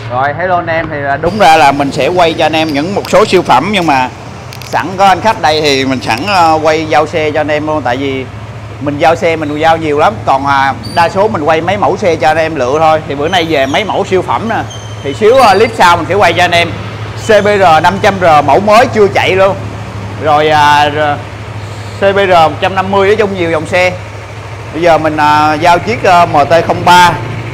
Rồi hello anh em, thì đúng ra là mình sẽ quay cho anh em những một số siêu phẩm, nhưng mà sẵn có anh khách đây thì mình sẵn quay giao xe cho anh em luôn. Tại vì mình giao xe mình giao nhiều lắm, còn đa số mình quay mấy mẫu xe cho anh em lựa thôi. Thì bữa nay về mấy mẫu siêu phẩm nè, thì xíu clip sau mình sẽ quay cho anh em CBR 500R mẫu mới chưa chạy luôn. Rồi CBR 150, nói chung nhiều dòng xe. Bây giờ mình giao chiếc MT-03.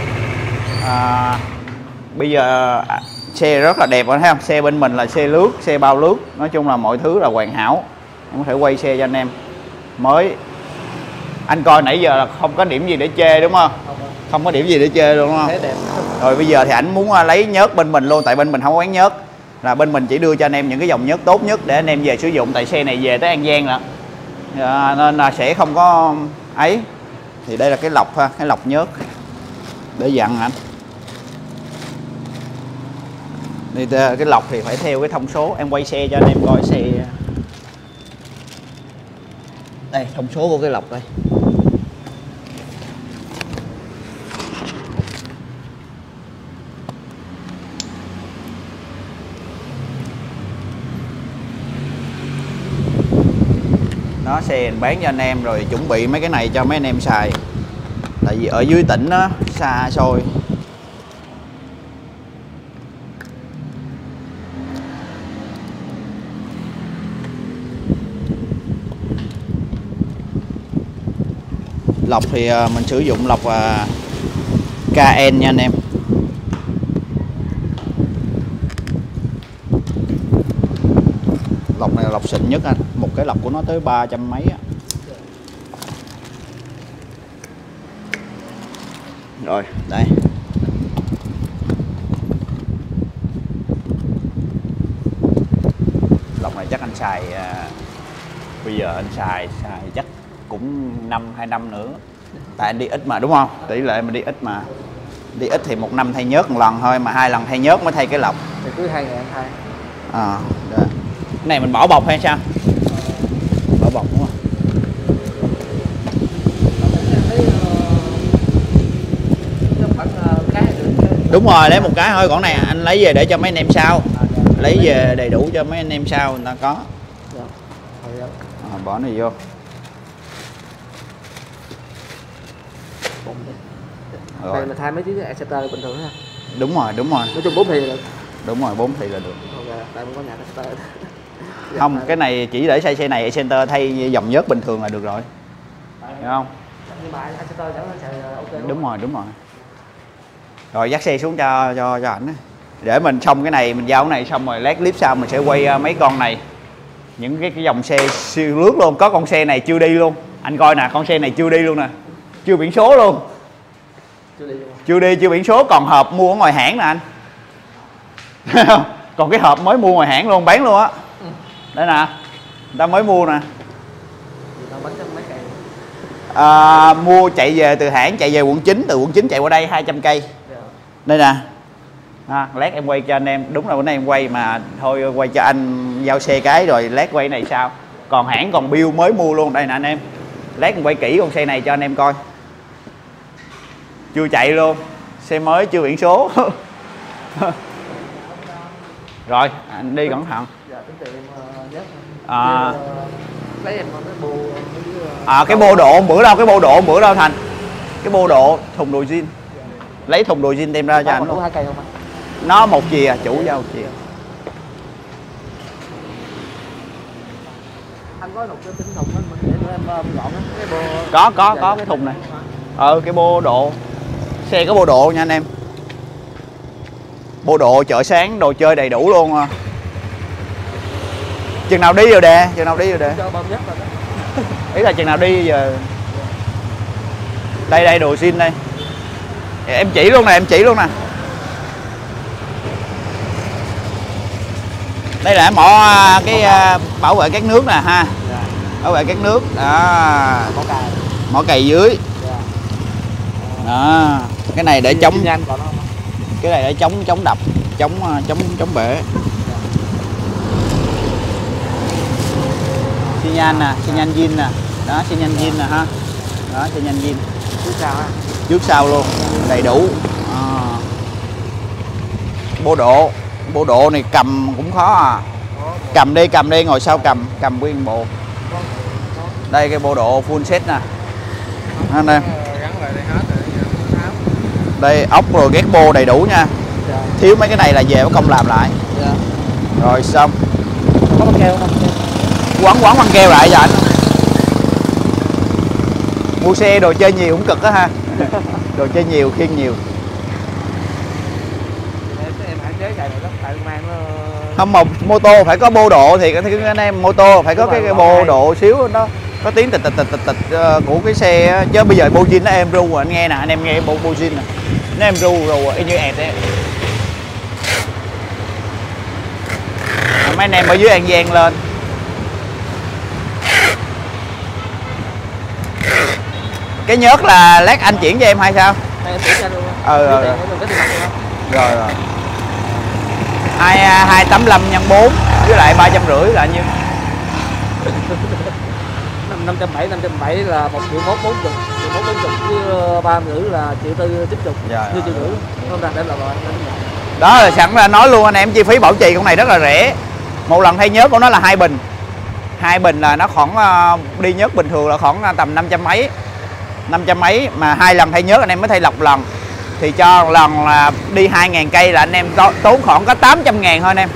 Bây giờ xe rất là đẹp, thấy không? Xe bên mình là xe lướt, xe bao lướt, nói chung là mọi thứ là hoàn hảo. Em có thể quay xe cho anh em mới. Anh coi nãy giờ là không có điểm gì để chê đúng không? Không có điểm gì để chê luôn đúng không? Đẹp. Rồi bây giờ thì ảnh muốn lấy nhớt bên mình luôn, tại bên mình không có bán nhớt, là bên mình chỉ đưa cho anh em những cái dòng nhớt tốt nhất để anh em về sử dụng. Tại xe này về tới An Giang rồi, nên là sẽ không có ấy. Thì đây là cái lọc ha, cái lọc nhớt để dặn anh. Thì cái lọc thì phải theo cái thông số, em quay xe cho anh em coi xe. Đây thông số của cái lọc đây. Đó, xe mình bán cho anh em rồi, chuẩn bị mấy cái này cho mấy anh em xài. Tại vì ở dưới tỉnh đó xa xôi. Lọc thì mình sử dụng lọc KN nha anh em. Lọc này là lọc xịn nhất anh, một cái lọc của nó tới 300 mấy á. Rồi đây, lọc này chắc anh xài bây giờ anh xài chắc cũng 2 năm nữa, tại anh đi ít mà đúng không? Tỷ lệ mình đi ít mà, đi ít thì một năm thay nhớt một lần thôi, mà 2 lần thay nhớt mới thay cái lọc. Thì cứ 2 ngày anh thay. Cái này mình bỏ bọc hay sao? Bỏ bọc đúng không? Đúng rồi, lấy một cái thôi, còn này anh lấy về để cho mấy anh em sau. Lấy về đầy đủ cho mấy anh em sau người ta có. Bỏ này vô. Rồi. Đây là thay mấy chiếc Exciter bình thường ha. Đúng rồi. Nói chung 4 thì là được. Đúng rồi, 4 thì là được. Đây mới có nhà Exciter. Không, cái này chỉ để xe này Exciter thay dòng nhớt bình thường là được rồi. Hiểu không? Nhưng mà Exciter chẳng nó xài ok. Đúng rồi. Rồi dắt xe xuống cho ảnh. Để mình xong cái này, mình giao cái này xong rồi lát clip sau mình sẽ quay mấy con này. Những cái dòng xe siêu lướt luôn, có con xe này chưa đi luôn. Anh coi nè, con xe này chưa đi luôn nè. Chưa biển số luôn. Chưa đi, chưa biển số, còn hộp mua ở ngoài hãng nè anh. Còn cái hộp mới mua ngoài hãng luôn, bán luôn á. Đây nè, người ta mới mua nè. Mua chạy về từ hãng, chạy về quận 9, từ quận 9 chạy qua đây 200 cây. Đây nè. Lát em quay cho anh em, đúng là bữa nay em quay mà thôi quay cho anh giao xe cái rồi lát quay này sau. Còn hãng còn bill mới mua luôn, đây nè anh em. Lát em quay kỹ con xe này cho anh em coi. Chưa chạy luôn, xe mới chưa biển số. Rồi anh đi cẩn thận. Cái bô độ bữa đâu, cái bô độ bữa đâu Thành? Cái bô độ thùng đồ zin. Lấy thùng đồ zin đem ra cho anh luôn. Nó một chìa, chủ giao một chìa. Anh có một cái thùng đó mình để em gọn cái bô. Có cái thùng này. Cái bô độ. Xe có bô độ nha anh em. Bô độ chợ sáng, đồ chơi đầy đủ luôn. Chừng nào đi rồi đè, Ý là chừng nào đi giờ. Đây đồ zin đây. Em chỉ luôn nè, Đây là mỏ cái bảo vệ các nước nè ha. Bảo vệ các nước. Đó. Mỏ cày dưới. Đó. Cái này để chống, cái này để chống đập, chống bể. Xi nhan nè, xi nhan zin nè. Đó, xi nhan zin nè ha. Đó, xi nhan zin. Trước sau ha. Trước sau luôn, đầy đủ. Bộ độ này cầm cũng khó à. Cầm đi ngồi sau cầm nguyên bộ. Đây cái bộ độ full set nè anh em. Đây ốc rồi ghét bô đầy đủ nha. Thiếu mấy cái này là về có công làm lại. Rồi xong. Có băng keo không? Quấn băng keo lại giờ anh. Mua xe đồ chơi nhiều cũng cực á ha. Đồ chơi nhiều khiêng nhiều. Em hạn chế chạy lắm, tại mang nó... Không, mà mô tô phải có bô độ thì anh em mô tô phải có cái bô độ xíu nó có tiếng tịch của cái xe chứ bây giờ bô zin nó êm ru rồi anh nghe nè, anh em nghe bô zin nè, nó êm ru rồi y như ẹt đấy. Mấy anh em ở dưới An Giang lên cái nhớt là lát anh chuyển cho em hay sao? Em chuyển cho luôn. Rồi 285 x 4 với lại 350 là nhiêu? 570 là 1 triệu 140, 140 với 350 là 1 triệu 490. Như 1 triệu 5 không ra để là rồi. Đó là sẵn là nói luôn anh em, chi phí bảo trì con này rất là rẻ. Một lần thay nhớt của nó là 2 bình. 2 bình là nó khoảng đi nhớt bình thường là khoảng tầm 500 mấy. 500 mấy mà 2 lần thay nhớt anh em mới thay lọc lần. Thì cho lần là đi 2.000 cây là anh em tốn khoảng có 800.000 thôi anh em.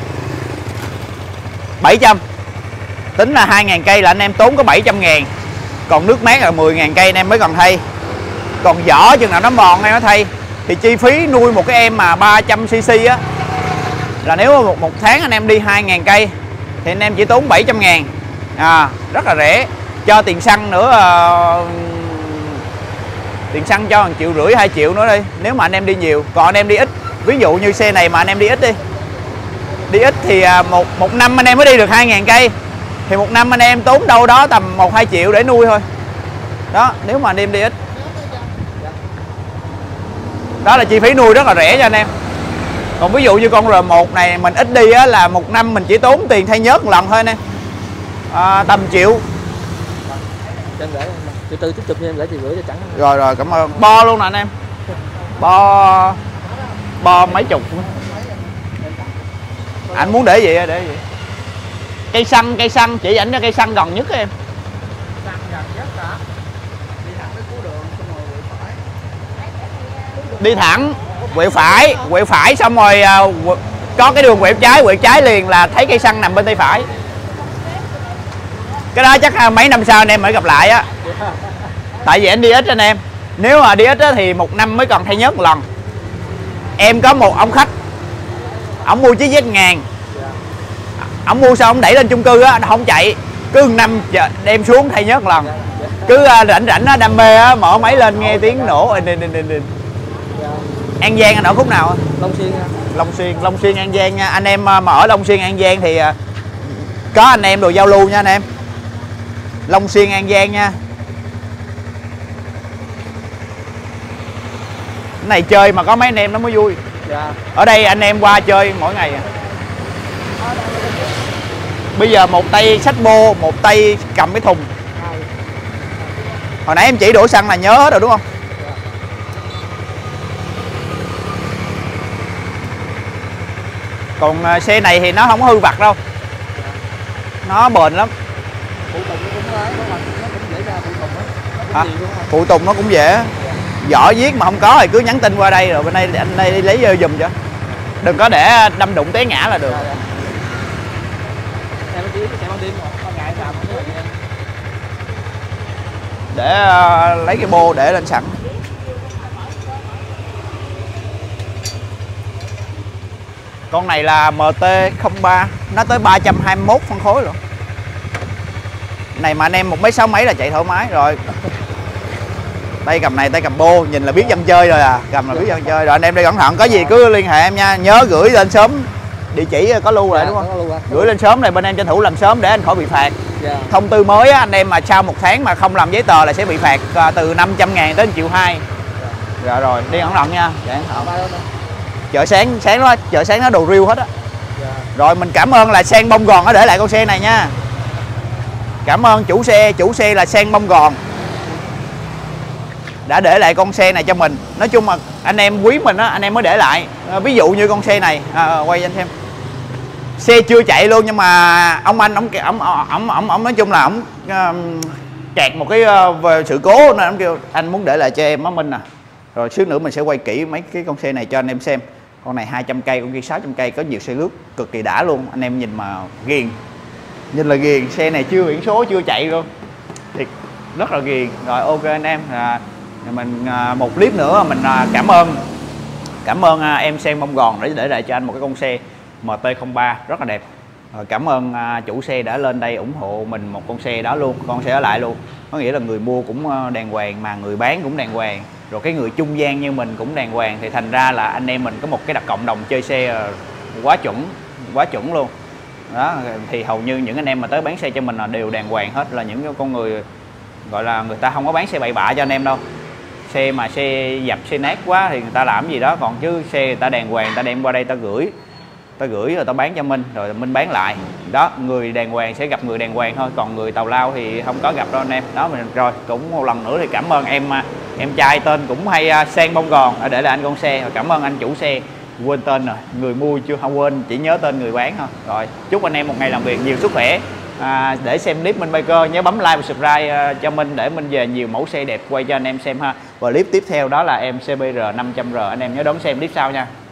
700. Tính là 2.000 cây là anh em tốn có 700.000. Còn nước mát là 10.000 cây anh em mới cần thay. Còn vỏ chừng nào nó mòn em nó thay. Thì chi phí nuôi một cái em mà 300cc á là nếu một tháng anh em đi 2.000 cây thì anh em chỉ tốn 700.000. Rất là rẻ. Cho tiền xăng nữa, tiền xăng cho 1,5 triệu 2 triệu nữa đi nếu mà anh em đi nhiều. Còn anh em đi ít, ví dụ như xe này mà anh em đi ít đi ít thì một năm anh em mới đi được 2.000 cây thì một năm anh em tốn đâu đó tầm 1-2 triệu để nuôi thôi. Đó, nếu mà anh em đi ít. Đó là chi phí nuôi rất là rẻ cho anh em. Còn ví dụ như con R1 này mình ít đi á, là một năm mình chỉ tốn tiền thay nhớt một lần thôi anh em. Tầm triệu. Cho em gửi 1 triệu 4 tiếp tục cho em gửi 1 triệu 5 cho chẳng. Rồi cảm ơn. Bo luôn nè anh em. Bo mấy chục. Anh muốn để gì để gì? Cây xăng chỉ ảnh cho cây xăng gần nhất em. Xăng gần nhất hả? Đi thẳng tới cuối đường xong rồi quẹo phải. Đi thẳng quẹo phải xong rồi có cái đường quẹo trái liền là thấy cây xăng nằm bên tay phải. Cái đó chắc mấy năm sau anh em mới gặp lại á. Tại vì anh đi ít anh em. Nếu mà đi ít á, thì một năm mới cần thay nhớt một lần. Em có một ông khách, ông mua chiếc Z1000. Ông mua xong ông đẩy lên chung cư á, không chạy, cứ 1 năm đem xuống thay nhớt một lần. Cứ rảnh á, đam mê á, mở máy lên nghe tiếng nổ. An Giang anh ở khúc nào? Long Xuyên An Giang nha. Anh em mà ở Long Xuyên An Giang thì có anh em đồ giao lưu nha anh em. Long Xuyên An Giang nha. Cái này chơi mà có mấy anh em nó mới vui. Ở đây anh em qua chơi mỗi ngày. Bây giờ một tay xách bô, một tay cầm cái thùng. Hồi nãy em chỉ đổ xăng là nhớ hết rồi đúng không? Còn xe này thì nó không có hư vặt đâu. Nó bền lắm. Phụ tùng nó cũng dễ. Vỏ viết mà không có thì cứ nhắn tin qua đây rồi bên đây anh đây đi lấy giùm cho. Đừng có để đâm đụng té ngã là được. Để lấy cái bô để lên sẵn. Con này là MT03, nó tới 321 phân khối rồi. Này mà anh em 1m6 mấy là chạy thoải mái rồi. Tay cầm này, tay cầm bô, nhìn là biết dân chơi rồi à. Cầm là biết dân chơi rồi. Anh em đi cẩn thận, có gì cứ liên hệ em nha. Nhớ gửi lên sớm. Địa chỉ có lưu lại đúng không? Gửi lên sớm này bên em tranh thủ làm sớm để anh khỏi bị phạt. Thông tư mới á, anh em mà sau 1 tháng mà không làm giấy tờ là sẽ bị phạt từ 500.000 đến 1,2 triệu. Dạ rồi, đi cẩn thận nha. Chợ sáng nó đồ riêu hết á. Rồi mình cảm ơn là Sang Bông Gòn nó để lại con xe này nha. Cảm ơn chủ xe là Sang Bông Gòn. đã để lại con xe này cho mình. Nói chung là anh em quý mình á, anh em mới để lại. Ví dụ như con xe này, quay cho anh xem. Xe chưa chạy luôn nhưng mà ông anh ổng nói chung là ổng kẹt một cái về sự cố nên ổng kêu anh muốn để lại cho em á Minh à. Rồi xíu nữa mình sẽ quay kỹ mấy cái con xe này cho anh em xem. Con này 200 cây, con kia 600 cây, có nhiều xe lướt cực kỳ đã luôn. Anh em nhìn mà ghiền. Nhìn là ghiền, xe này chưa biển số, chưa chạy luôn. Thiệt rất là ghiền. Rồi ok anh em, mình một clip nữa mình cảm ơn em Sen Bông Gòn để lại cho anh một cái con xe MT-03 rất là đẹp. Rồi cảm ơn chủ xe đã lên đây ủng hộ mình một con xe đó luôn, con xe ở lại luôn. Có nghĩa là người mua cũng đàng hoàng mà người bán cũng đàng hoàng, rồi cái người trung gian như mình cũng đàng hoàng, thì thành ra là anh em mình có một cái cộng đồng chơi xe quá chuẩn luôn. Đó thì hầu như những anh em mà tới bán xe cho mình là đều đàng hoàng hết, là những con người gọi là người ta không có bán xe bậy bạ cho anh em đâu. Xe mà xe dập xe nát quá thì người ta làm gì đó, còn chứ xe người ta đàng hoàng, ta đem qua đây ta gửi rồi ta bán cho Minh, rồi Minh bán lại. Đó, người đàng hoàng sẽ gặp người đàng hoàng thôi, còn người tào lao thì không có gặp đâu anh em. Đó mình rồi cũng một lần nữa thì cảm ơn em trai tên cũng hay Sen Bông Gòn đã để lại anh con xe. Rồi cảm ơn anh chủ xe, quên tên rồi, người mua chưa không quên, chỉ nhớ tên người bán thôi. Rồi chúc anh em một ngày làm việc nhiều sức khỏe. Để xem clip Minh Biker nhớ bấm like và subscribe cho Minh để Minh về nhiều mẫu xe đẹp quay cho anh em xem ha. Và clip tiếp theo đó là em CBR 500R, anh em nhớ đón xem clip sau nha.